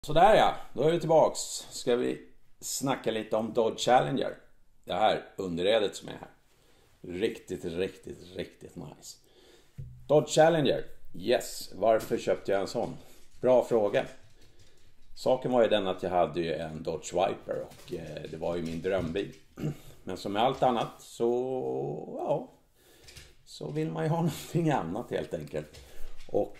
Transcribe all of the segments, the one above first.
Sådär ja, då är vi tillbaks. Ska vi snacka lite om Dodge Challenger. Det här underredet som är här. Riktigt nice. Dodge Challenger. Yes, varför köpte jag en sån? Bra fråga. Saken var ju den att jag hade ju en Dodge Viper och det var ju min drömbil. Men som med allt annat så vill man ju ha någonting annat helt enkelt. Och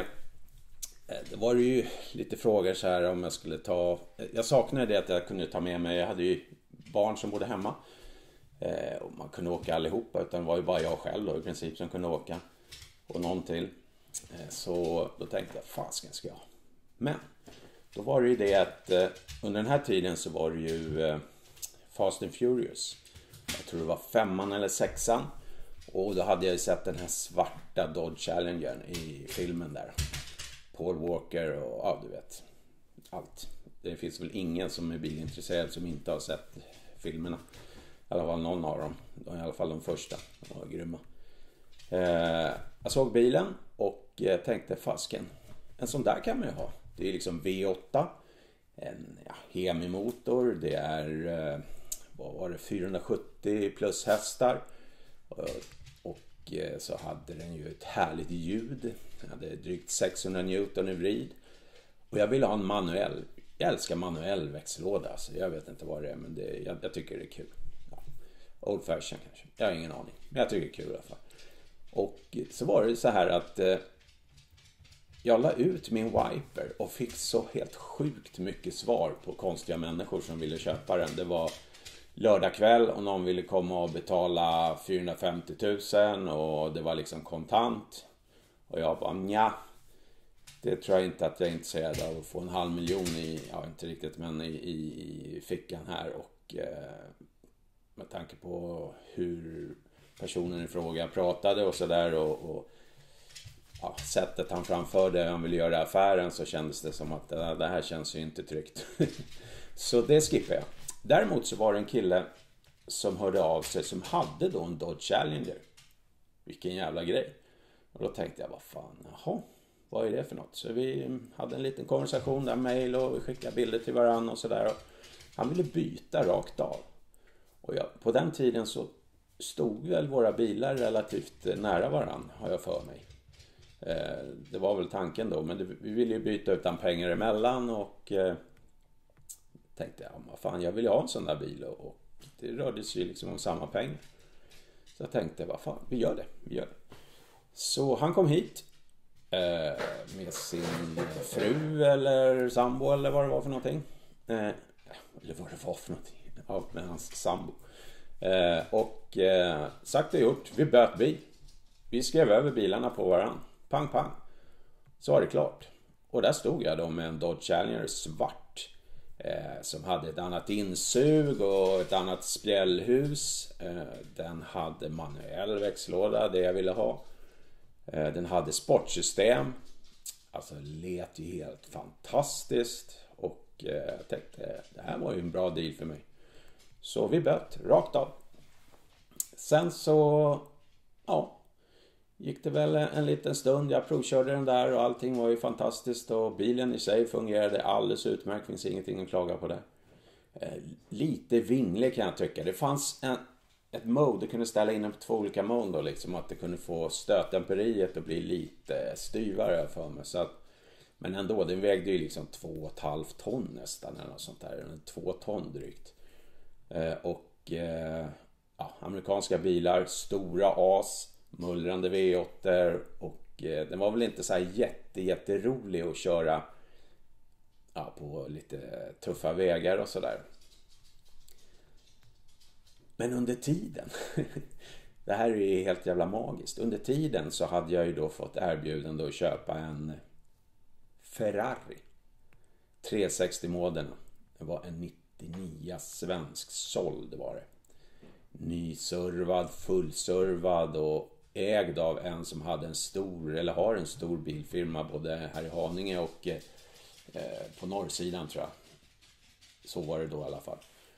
det var ju lite frågor så här om jag skulle ta. Jag saknade det att jag kunde ta med mig. Jag hade ju barn som bodde hemma. Och man kunde åka allihopa, utan det var ju bara jag själv då, i princip som kunde åka. Och någon till. Så då tänkte jag, fasken ska jag. Men då var det ju det att under den här tiden så var det ju Fast and Furious. Jag tror det var 5:an eller 6:an. Och då hade jag ju sett den här svarta Dodge Challengern i filmen där. Paul Walker och ja, du vet, allt. Det finns väl ingen som är bilintresserad som inte har sett filmerna. I alla fall någon av dem. I alla fall de första. De var grymma. Jag såg bilen och tänkte, fasken, en sån där kan man ju ha. Det är liksom V8. En Hemi-motor. Det är, vad var det, 470 plus hästar. Och så hade den ju ett härligt ljud. Den hade drygt 600 Newton i vrid. Och jag ville ha en manuell. Jag älskar manuell växellåda. Alltså jag vet inte vad det är, men jag tycker det är kul. Ja. Old fashion kanske. Jag har ingen aning. Men jag tycker det är kul i alla fall. Och så var det så här att jag la ut min Viper och fick så helt sjukt mycket svar på konstiga människor som ville köpa den. Det var lördag kväll och någon ville komma och betala 450 000 och det var liksom kontant. Och jag bara, nja, det tror jag inte att jag är intresserad av att få 500 000 i, ja inte riktigt, men i fickan här. Och med tanke på hur personen i fråga pratade och sådär och ja, sättet han framförde, han ville göra affären, så kändes det som att det här känns ju inte tryggt. Så det skippade jag. Däremot så var det en kille som hörde av sig som hade då en Dodge Challenger. Vilken jävla grej. Och då tänkte jag, vad fan, jaha, vad är det för något? Så vi hade en liten konversation där, mail, och vi skickade bilder till varandra och sådär. Han ville byta rakt av. Och på den tiden så stod väl våra bilar relativt nära varandra, har jag för mig. Det var väl tanken då, men vi ville ju byta utan pengar emellan och tänkte jag, vad fan, jag vill ju ha en sån där bil och det rörde sig ju liksom om samma pengar. Så jag tänkte, vad fan, vi gör det. Så han kom hit med sin fru eller sambo eller vad det var för någonting. Eller vad det var för någonting. Ja, med hans sambo. Och sagt och gjort, vi böt bil. Vi skrev över bilarna på varann. Pang. Så var det klart. Och där stod jag då med en Dodge Challenger svart. Som hade ett annat insug och ett annat spjällhus. Den hade manuell växellåda, det jag ville ha. Den hade sportsystem. Alltså lät ju helt fantastiskt. Och jag tänkte, det här var ju en bra deal för mig. Så vi böt rakt av. Sen så gick det väl en liten stund. Jag provkörde den där och allting var ju fantastiskt. Och bilen i sig fungerade alldeles utmärkt. Finns ingenting att klaga på det. Lite vinglig kan jag tycka. Det fanns ett mode. Du kunde ställa in på 2 olika mode då, liksom. Att det kunde få stötdämperiet att bli lite styvare för mig. Så att, men ändå, den vägde ju liksom 2,5 ton nästan. Eller något sånt där. 2 ton drygt. Amerikanska bilar. Stora as. Mullrande V8 och den var väl inte så här jätterolig att köra på lite tuffa vägar och sådär. Men under tiden det här är ju helt jävla magiskt. Under tiden så hade jag ju då fått erbjudande att köpa en Ferrari 360-modellen. Det var en 99 svensk såld var det. Nyservad, fullservad och ägd av en som hade har en stor bilfirma både här i Haninge och på norrsidan tror jag. Så var det då i alla fall.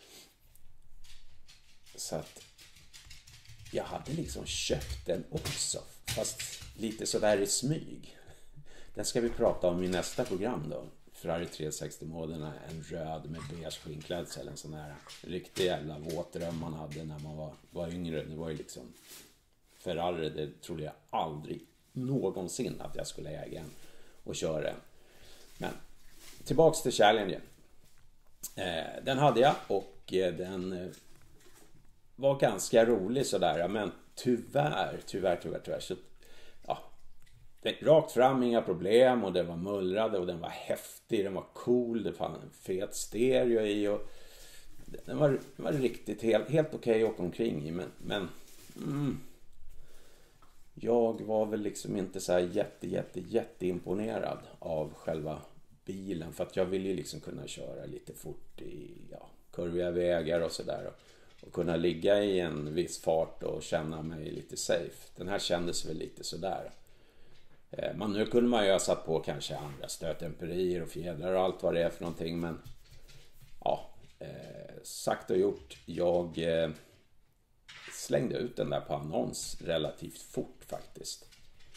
Så att jag hade liksom köpt den också, fast lite sådär i smyg. Den ska vi prata om i nästa program då. Ferrari 360-modeln, en röd med beige skinnklädsel, en sån här riktig jävla våtdröm man hade när man var yngre. Det var ju liksom Ferrari, det trodde jag aldrig någonsin att jag skulle äga en och köra en. Men tillbaks till Challenger. Den hade jag och den var ganska rolig sådär, men tyvärr så ja, rakt fram inga problem, och det var mullrad och den var häftig, den var cool, det fanns en fet stereo i och den var riktigt helt okej att åka omkring i, men jag var väl liksom inte så här jätte imponerad av själva bilen, för att jag ville ju liksom kunna köra lite fort i kurviga vägar och sådär, och kunna ligga i en viss fart och känna mig lite safe. Den här kändes väl lite sådär. Nu kunde man ju ha satt på kanske andra stötemperier och fjädrar och allt vad det är för någonting, men sagt och gjort, jag slängde ut den där på annons relativt fort faktiskt.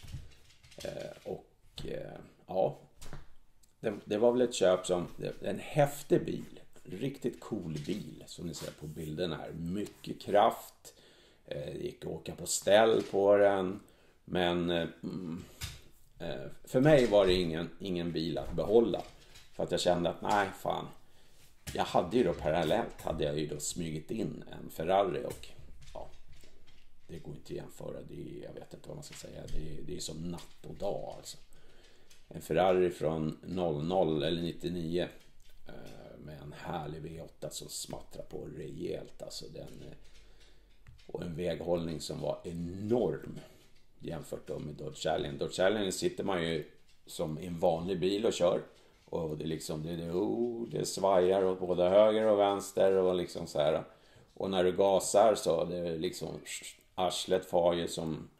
Det var väl ett köp som en häftig bil, riktigt cool bil som ni ser på bilden här, mycket kraft, gick att åka på ställ på den, men för mig var det ingen bil att behålla, för att jag kände att nej fan, jag hade ju då parallellt smugit in en Ferrari, och det går inte att jämföra, jag vet inte vad man ska säga, det är som natt och dag alltså. En Ferrari från 00 eller 99 med en härlig V8 som smattrar på rejält alltså, och en väghållning som var enorm jämfört då med Dodge Challenger. Dodge Challenger sitter man ju som en vanlig bil och kör, och det liksom det svajar åt både höger och vänster och liksom så här, och när du gasar så det liksom arslet far ju som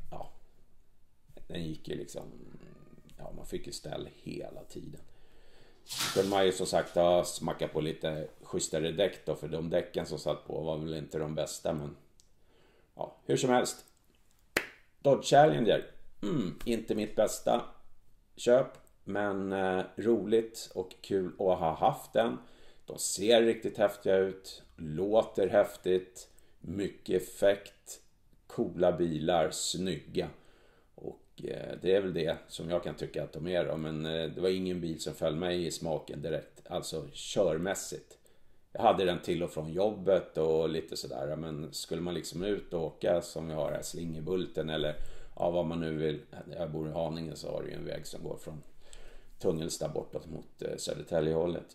den gick ju liksom, man fick ju ställ hela tiden. Skulle man ju som sagt smacka på lite schysstare däck då, för de däcken som satt på var väl inte de bästa, men hur som helst, Dodge Challenger, inte mitt bästa köp, men roligt och kul att ha haft den. De ser riktigt häftiga ut, låter häftigt, mycket effekt, coola bilar, snygga, och det är väl det som jag kan tycka att de är då, men det var ingen bil som föll mig i smaken direkt, alltså körmässigt. Jag hade den till och från jobbet och lite sådär, men skulle man liksom ut och åka som vi har här, Slingerbulten eller vad man nu vill, jag bor i Haninge, så har det ju en väg som går från Tungelsta bortåt mot Södertäljehållet.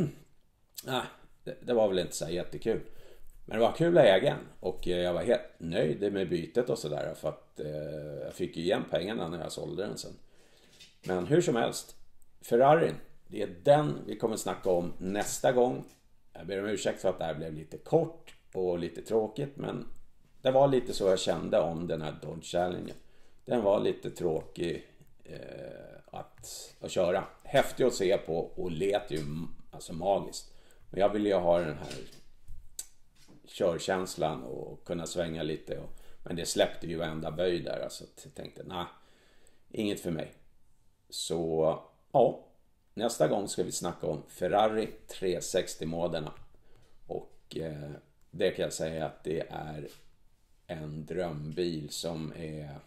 Det var väl inte så jättekul, men det var kul att äga, och jag var helt nöjd med bytet och sådär, för att jag fick ju igen pengarna när jag sålde den sen. Men hur som helst, Ferrari, det är den vi kommer snacka om nästa gång. Jag ber om ursäkt för att det här blev lite kort och lite tråkigt, men det var lite så jag kände om den här Dodge Challenger. Den var lite tråkig att köra. Häftig att se på och lät ju alltså magiskt. Men jag ville ju ha den här körkänslan och kunna svänga lite. Men det släppte ju varenda böj där. Alltså, jag tänkte, inget för mig. Så nästa gång ska vi snacka om Ferrari 360-modellerna. Och det kan jag säga att det är en drömbil som är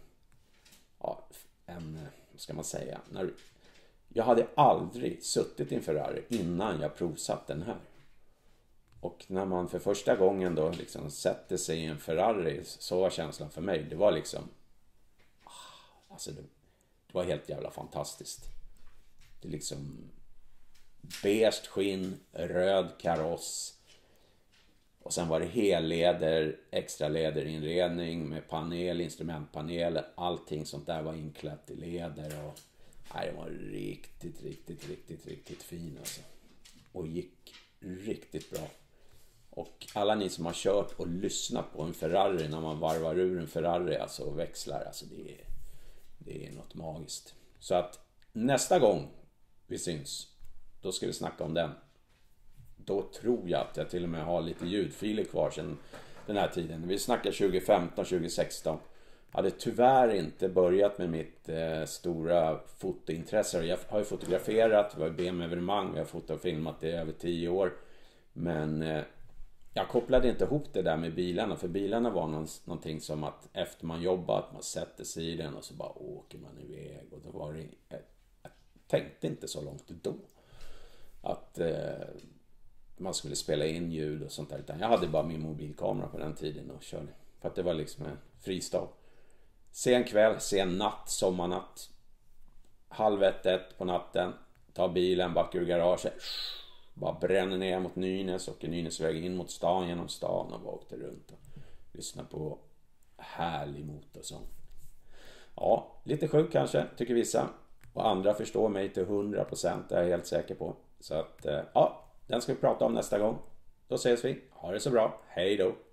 vad ska man säga, jag hade aldrig suttit i en Ferrari innan jag provsatt den här. Och när man för första gången då liksom sätter sig i en Ferrari, så var känslan för mig, det var liksom alltså det var helt jävla fantastiskt. Det är liksom beige skinn, röd kaross, och sen var det helleder, extra lederinredning med panel, instrumentpanel, allting sånt där var inklätt i leder, och det var riktigt fin alltså. Och gick riktigt bra. Och alla ni som har kört och lyssnat på en Ferrari när man varvar ur en Ferrari alltså, och växlar, alltså det är något magiskt. Så att nästa gång vi syns, då ska vi snacka om den. Då tror jag att jag till och med har lite ljudfiler kvar sedan den här tiden. Vi snackar 2015, 2016. hade tyvärr inte börjat med mitt stora fotointresse. Jag har ju fotograferat, det var BM-evenemang, jag har fotofilmat det i över 10 år. Men jag kopplade inte ihop det där med bilarna. För bilarna var någonting som att efter man jobbat, man sätter sig i den och så bara åker man iväg. Och då var det, jag tänkte inte så långt då. Att man skulle spela in ljud och sånt där. Utan jag hade bara min mobilkamera på den tiden och körde. För att det var liksom en fristad. Sen kväll, sen natt, sommarnatt. 12:30 på natten. Ta bilen, backar ur garaget. Bara bränner ner mot Nynäs. Åker Nynäsväg in mot stan, genom stan. Och bara åkte runt och lyssnade på härlig motorsång. Ja, lite sjuk kanske, tycker vissa. Och andra förstår mig till 100%, det är jag helt säker på. Så att, ja, den ska vi prata om nästa gång. Då ses vi. Ha det så bra. Hej då.